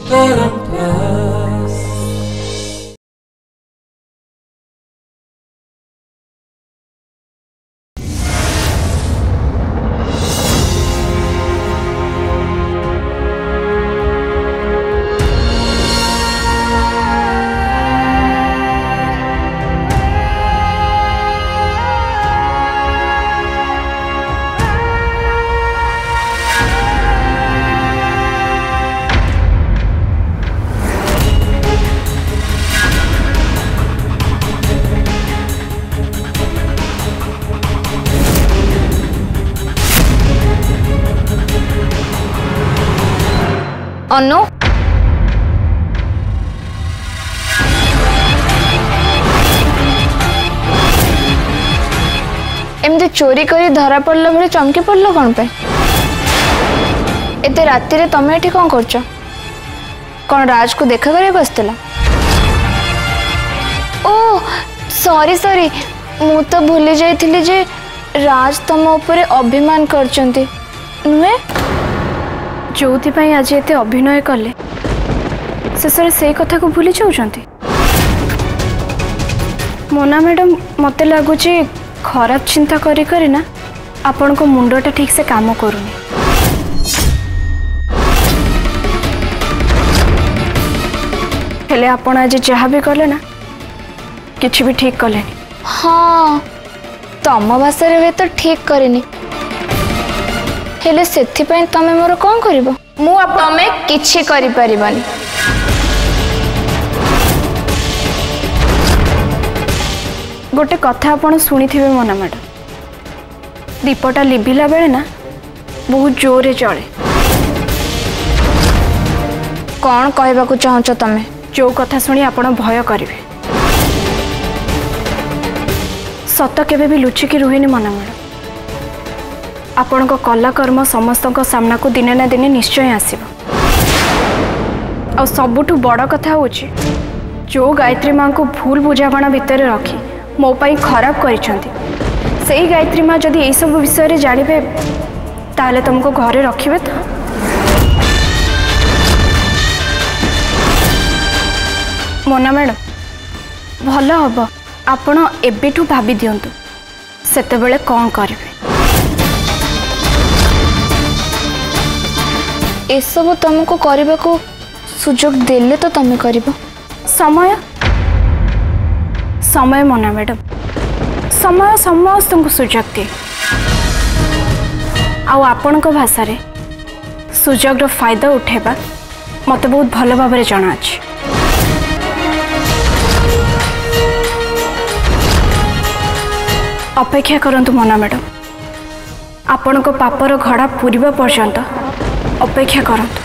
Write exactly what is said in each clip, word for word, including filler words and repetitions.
अनु एमती चोरी करी धरा पड़ला भले चमकी पड़ल कौन पे एते राति रे तमे एठी कौन करछ कौन राज को देखा करे बसतला ओ सॉरी सॉरी मु तो भूली जाइथिली जे राज तम ऊपर अभिमान करचंती नुहे जोथि पई आज एते अभिनय कले शेषरे से कथा को भूली जाउचंती मोना मैडम मते लागुची खराब चिंता करी करी ना आपण को मुंडटा ठीक से काम करूनी हेले आपण आज जहाँ भी कले ना किछि भी ठीक कले हाँ तम भाषा रे तो ठीक करेनी हेले सेथि पई तमे मोर कोन करिवो मु तमे किछि करि परिबानी गोटे कथा आपण सुनिथिबे मोना मैडम दीपटा लिभिला बेले ना बहुत जोरे चले कौन कहबा को चाहछ तमे जो कथा सुनी आपण भय करिवे सत केबे भी लुचिकी रुहेनी मोना मैडम आपण को कला कर्म समस्त सामना को दिने ना दिने निश्चय आसीबो आ सबुठु बड़ कथा होची जो गायत्री माँ को भूल बुझावना भितर रखी मो पाई खराब करिसंती सेही गायत्री माँ जदि ए सब विषय रे जानिबे ताले तुमको घरे रखिबे तो मोना मैडम भल हम आपण एबेठू भाभी दियंतु सेते बेले कौन करिवे ए सब तुमको करने को सुजोग देले तो तुम कर समय समय मोना मैडम समय समस्त को सुजोग दिए आपण भाषा रे सुजोग फायदा उठेबा मत बहुत भल भाव जना अछि अपेक्षा करंतु मोना मैडम आपण को पापर घड़ा पूरीबा पर्यंत अपेक्षा करंतु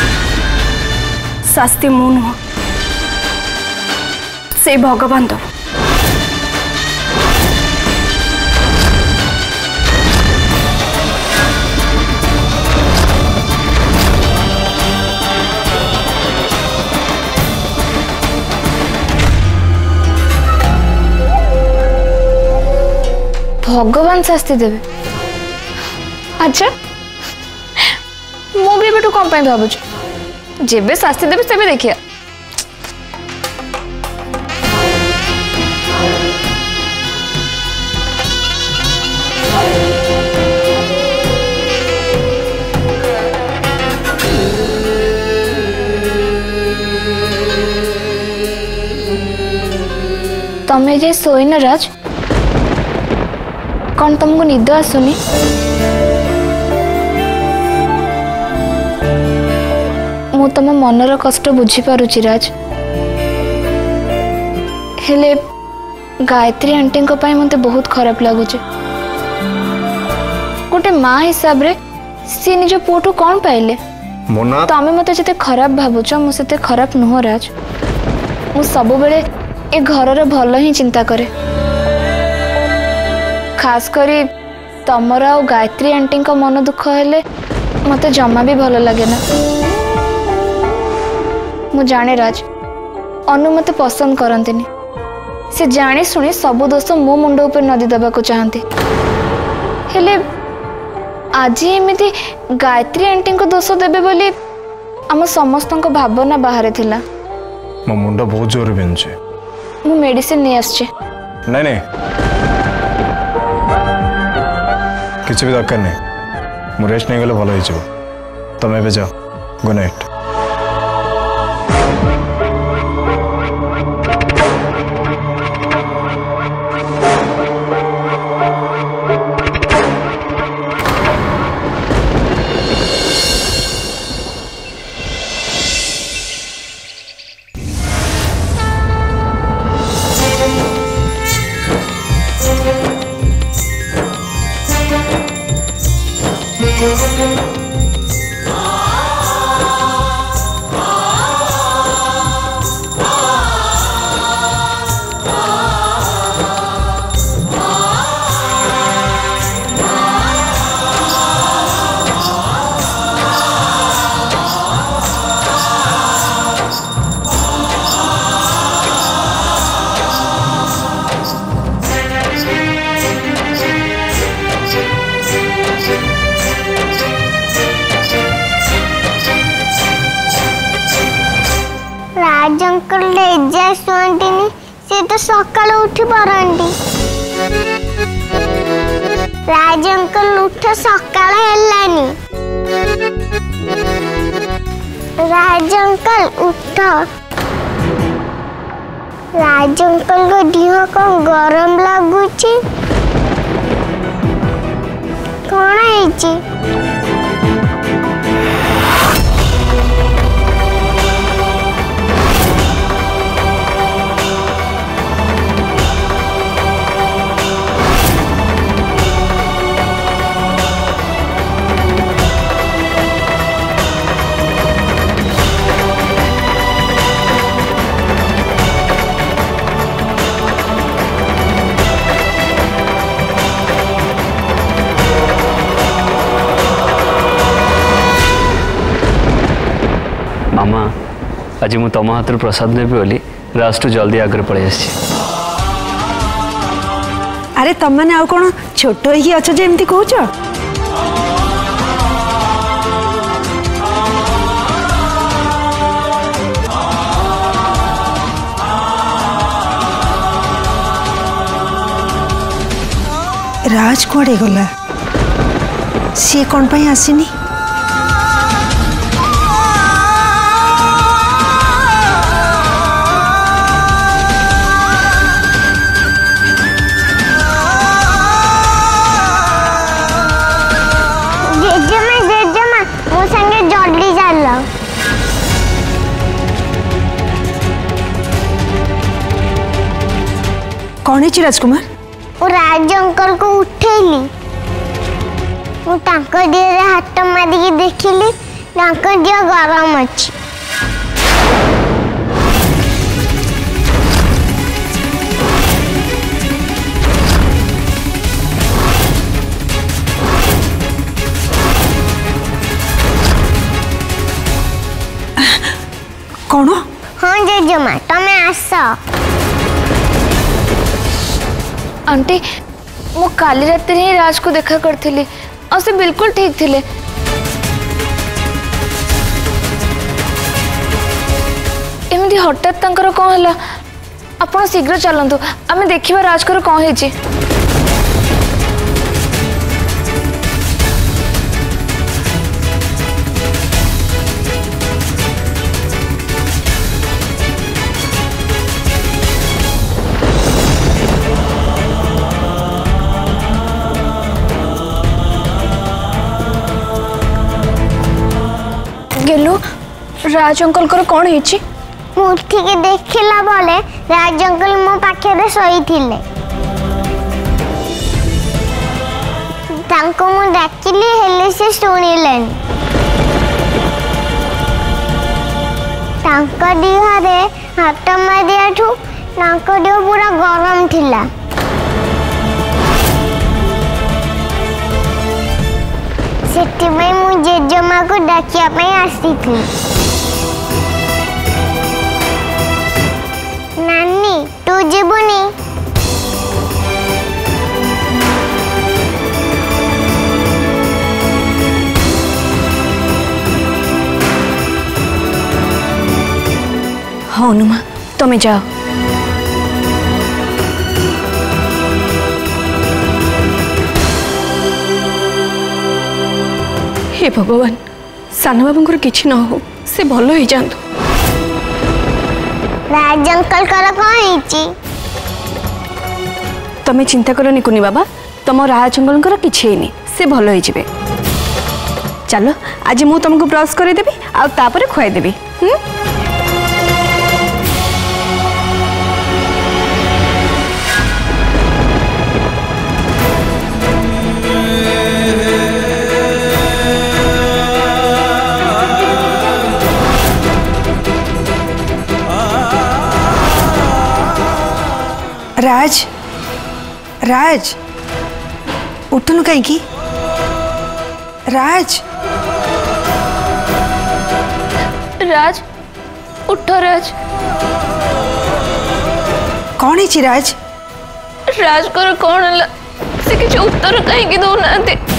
शास्ति मु नुह से भगवान दो भगवान शास्ति देवे अच्छा मु भी बेटू कौन पाई भावुच जेबे शास्ति देवे सेबे देखिया तमे जे सोइन राज कौन तुमको निद आसुनी मु तुम मनर कष्ट बुझी पारुची राज हेले गायत्री आंटी को पाई मते बहुत खराब लगुचे गोटे माँ हिसाब रे सी निज पुओटू कौन पाइले मोना तमे मते जते खराब भावुच मु सेते खराब नुह राज मु सब बेले ए घरर भल ही चिंता करे खास करी तमर आ गायत्री आंटी को मन दुख हेले मते जमा भी भल लगे ना मु जाने राज अनु मते पसंद करंतिनी से जाने सुनी सब दोष मो मुंड ऊपर नदी दबा को चाहती हेले आज एमती गायत्री आंटी को दोष देबे बोली आम समस्त भावना बाहर थिला। मो मुंड बहुत जोर बिंधुचे। मु मेडिसिन नहीं आसचे। नहीं नहीं किसी भी दरकार नहीं। मु रेस्ट नहीं गले भल हो तुम एवं जाओ। Good night. राज अंकल एजा शुंटिनी से तो सकाल उठी पारंती। राज अंकल उठ सकाल हेलानी। राज अंकल उठ। राज अंकल को देह कौन गरम लगुची कौन है? मामा आज मु तुम हाथ प्रसाद नेबी बोली राज जल्दी आगे पड़े आसी। अरे तुम मैंने आउ कौन छोट ही अच्छे एमती कौच? राज कुआड़े गला? सी कौन पाई आसीनी? कौन है राजकुमार? वो राज अंकल को उठेली। मु तांको देह रे हाथ मारिकी देखिली तांको देह गरम अछि। कौन? हाँ जेजेमा तमे आस। आंटी मु काली रात ही राज को देखा करथिली और से बिल्कुल ठीक थिले। एमती हठात तांकर कौन हला? आपण शीघ्र चलंतु आमे देखिबा राज कर कौन हेची। गेलु राज अंकल कर कौन हेची? मु उठी के देखिला बोले राज अंकल मो पाखे शोई थिले। तांको मु डाकिली हेले से सुनिलेन। तांको देह रे हाथ मारियाठू तांको देह पूरा गरम थिला। सेटिबाई मु जेजेमा को डाकिया पे आसी थी। नानी तू जीबुनी? हाँ अनुमा तुम्हें जाओ। हे भगवान सान बाबू किसी न हो से भल हो जातु। राज अंकल कर कौन तमें चिंता करनी कुनी बाबा तुम राज अंकल किसी है से भल हो जाए। चलो आज मु तुमको ब्रश करदेवी आपर खुआदेवी। राज राज उठनु कहीं राज राज उठो राज। कौन है राज? राज कर कौन है से किसी उत्तर कहीं दौना।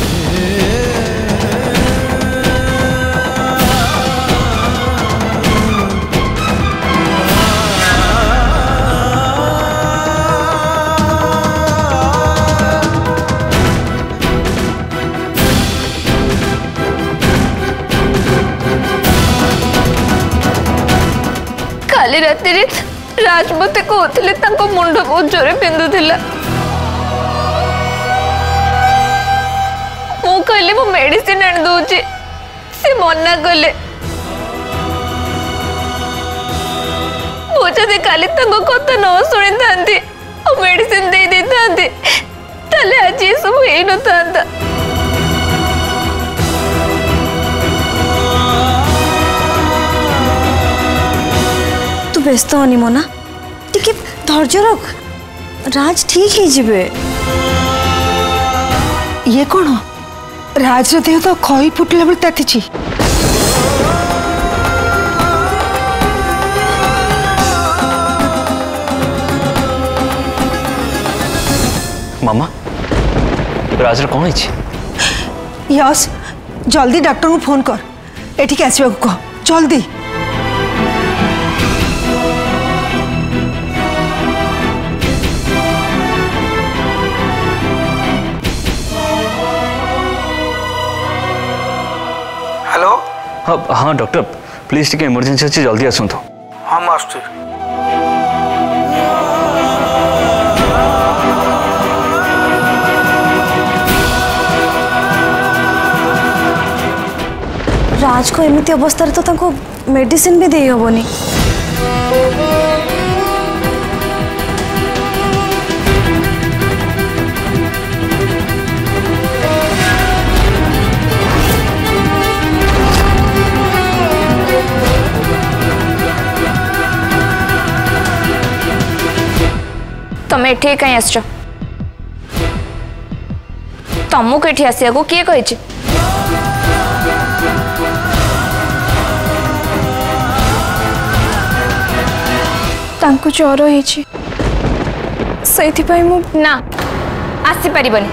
काली राति राज मत कहते मुंड बहुत जोरे पिंधुला। मु कहली मो मेडिसिन आनी दौची से मना कले। मुझे काली कथा न शुणी था मेडिसिन दे दे था आज ये सब हो न था। व्यस्त हनी मोना टिके धैर्य रख राज ठीक ही जिबे। ये कौन राज देह तो खई फुटला बेले ताती। मामा राज कौन है? यस जल्दी डॉक्टर को फोन कर एठिक आसवा कह जल्दी। हेलो हाँ हाँ डॉक्टर प्लीज टिके इमरजेंसी अच्छे जल्दी आसतु। हाँ मैं आसुची। राज को एमती अवस्था तो मेडिसिन भी दे हेनी। तमें एठी कहीं आस तुमको ये आसिया को किए कही? तांको ज्वर होइछि सेथि पई मु ना आसी परिबनी।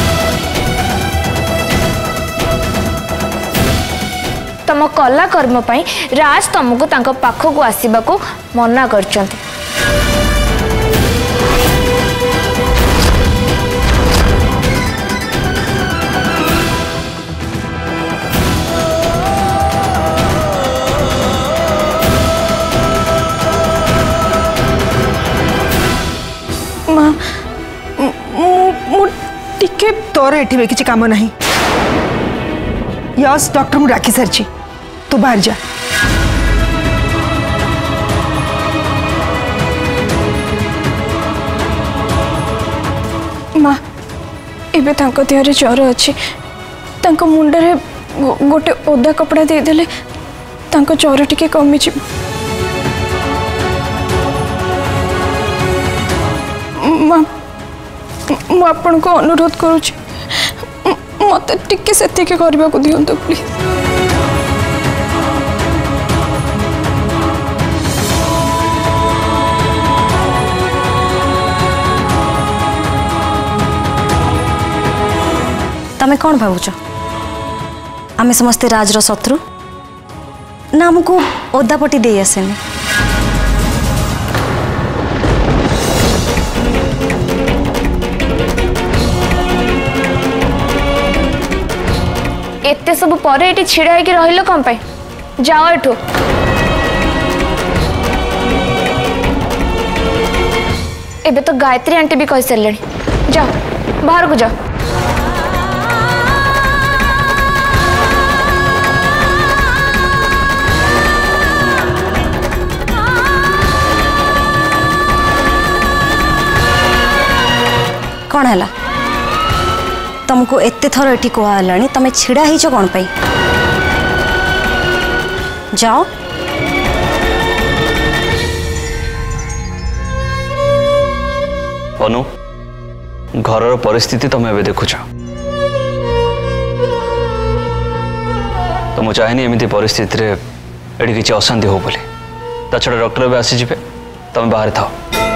तम कला कर्म पई राज तुमको तांको पाखो को आसीबा को मना करचंती। तोर एठी किसी काम नहीं। यस डॉक्टर मुझे डाकी सारी तू बाहर जा। माँ एबे तांको देहरे ज्वर अच्छी मुंडरे गोटे ओदा कपड़ा देदेले तांको ज्वर टिके कमी जी। माँ मु आपन को अनुरोध करुछि मत टिके सेतिके करबा को दियंतो प्लीज। तमें कौन भावुच आमे समस्ते राजर शत्रु ना आमको ओदापटी दे आसेनी? एते सब पर ये छिड़ा होकर रहिल कौन पाई जाओ एठू एबे तो गायत्री आंटी भी कही सारे जाओ बाहर को जाओ कौन है तुमको एते थर एटी कहला तुम छिड़ा ही कौन पाई जाओ अनु घर परिस्थिति तुम एवं देखुच तो मुझे चाहेनी एमती परिस्थिति रे एटी किसी अशांति हो बोली ता छड़ा डॉक्टर भी आसीजे तुम बाहर थाओ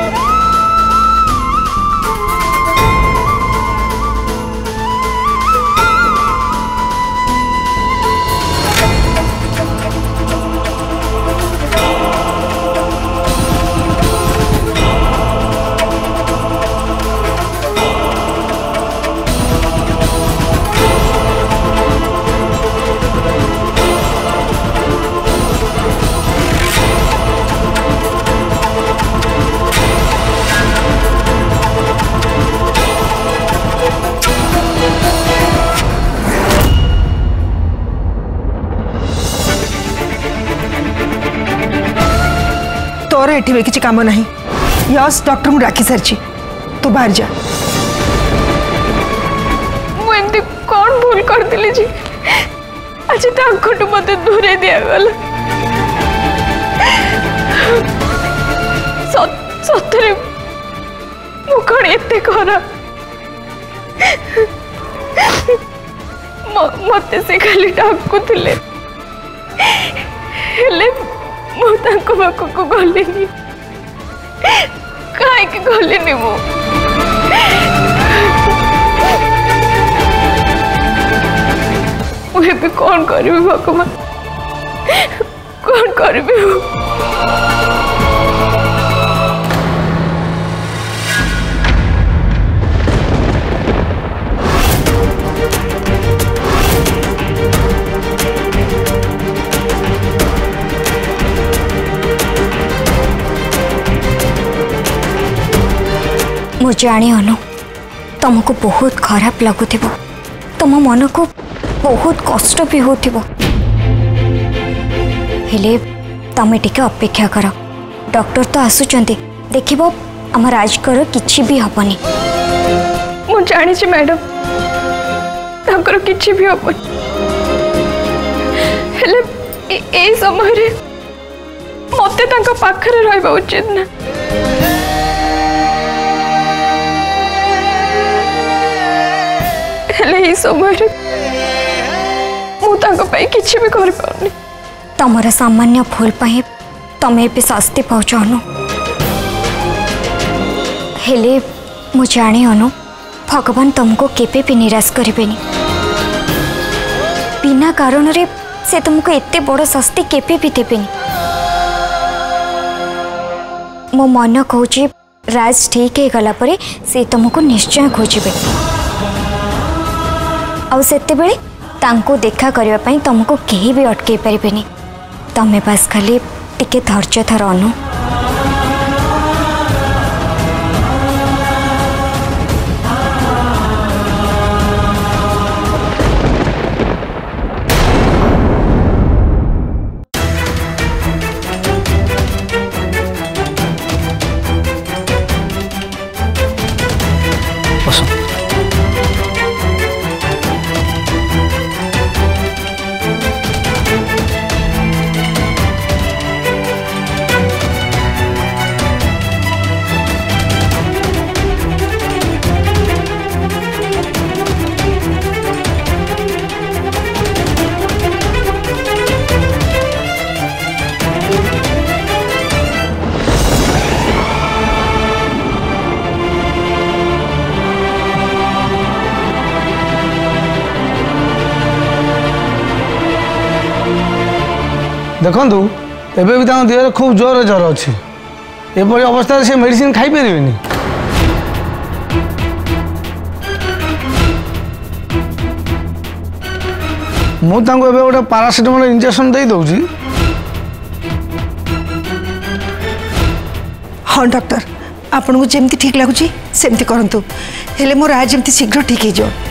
तोर एठी किसी काम नहीं यस डॉक्टर को डाकी सारी तू बाहर जा मुझे कौन भूल कर दिली जी आज तांकटू मते दूरे दिया गला सतरे मु कौन एते खरा मते से खाली डाकुले हेले मु तांको पाखक गलिनी कहीं गलिनी मु मुझे भी कौन करी भगवान कौन करी मु जानी अनु तुमको बहुत खराब लगुथिबो तुम मन को बहुत कष्ट भी होथिबो हेले तमे टिके अपेक्षा कर डॉक्टर तो आसुचंती देखिबो हम राजकर किछि भी हबनी मु जानी छी मैडम ताकर किछि भी हबनी हेले ए, ए समय रे मते तांका पाखरे रहबा उचित ना हेले समय किसी भी कर तमर सामान्य भूल पाई तमें भी शास्ति पाउछ अनु हेले मु जाने अनु भगवान तुमको केबे भी निराश करेनि बिना कारण रे से तुमको एते बड़ शास्ति केबे भी देबेनि मो मन कहूँ राज ठीक है गला परे से तुमको निश्चय खोजे आउ सेते बेले तांको देखा करबा पई तुमको केही भी अटके परिबेनी तमे बस खाली टिके धैर्य धर अनु देखु एबे भी देह खूब जोर ज्वर अच्छी एपरी अवस्था से मेडिसिन खाई पारे ମୁଁ ତାଙ୍କୁ ଏବେ ଗୋଟେ ପାରାସିଟାମୋଲ ଇଞ୍ଜେକ୍ସନ ଦେଇ ଦଉଛି। हाँ डॉक्टर आपन को जेमती ठीक लगुच सेमती करंतु हेले मोर आज जेमती शीघ्र ठीक हो जाओ।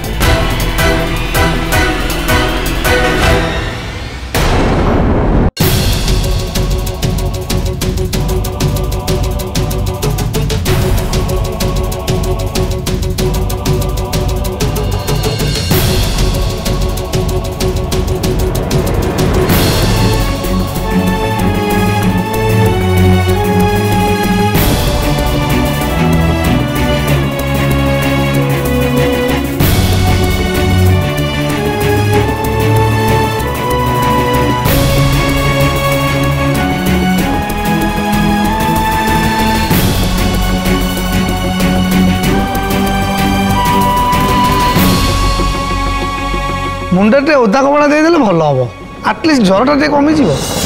मुंडे ओदा कपड़ा देदेले भल हम आटलिस्ट ज्वरटा टे कमिज।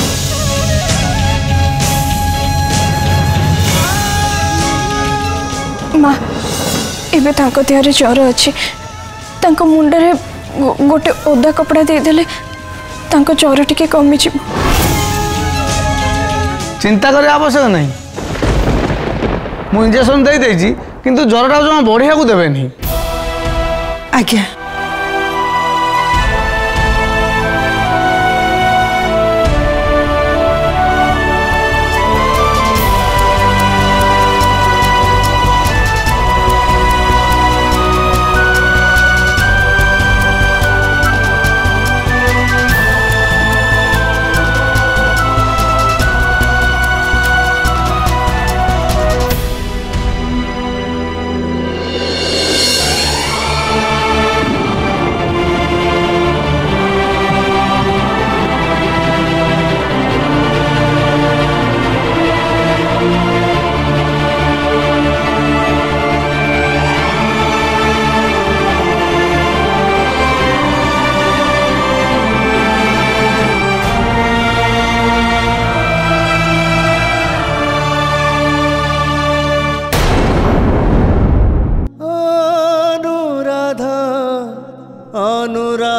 माँ एबे तांको देहरे ज्वर अच्छी मुंडे गोटे ओदा कपड़ा देदेले तांको ज्वर टिके कमिज। चिंता करे आवश्यक नहीं मु इंजेक्शन दे देछि किंतु ज्वरटा जमा बढ़िया को देबे नहीं। आज्ञा अनुराधा